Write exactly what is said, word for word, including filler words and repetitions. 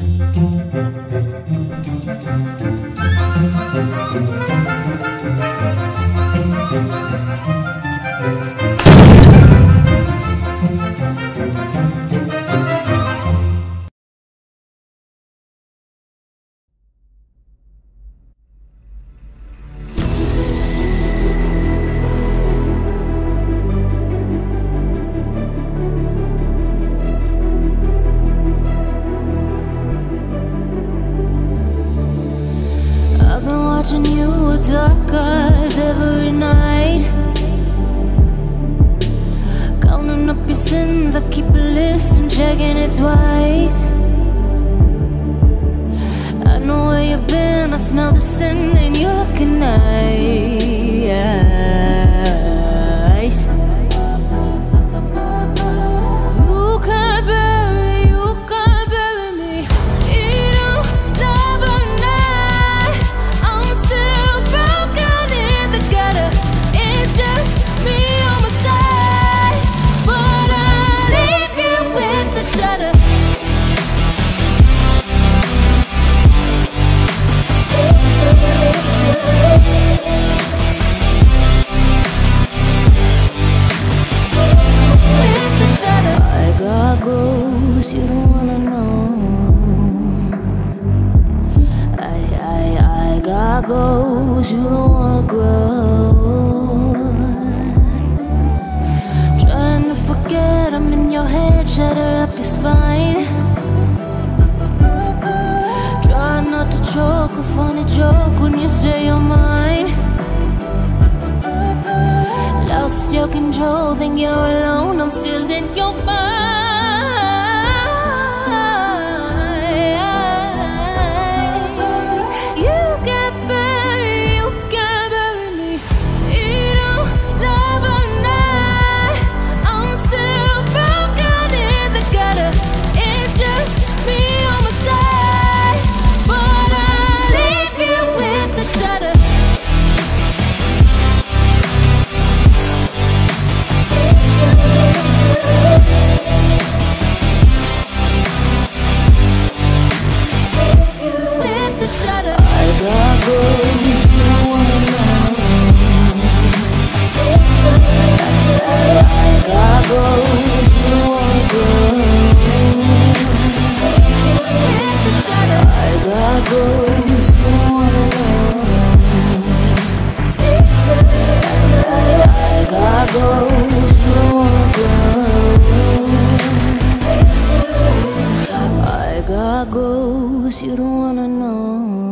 Watching you with dark eyes every night, counting up your sins. I keep a list and checking it twice. I know where you've been, I smell the sin, and you're looking nice. You can't bury, you can't bury me. You don't love a night. I'm still broken in the gutter. It's just me on my side, but I leave you with the shudder. You don't wanna know. I, I, I got goals you don't wanna grow. Trying to forget, I'm in your head, shatter up your spine. Trying not to choke, a funny joke when you say you're mine. Lost your control, think you're alone, I'm still in your mind. You don't wanna know.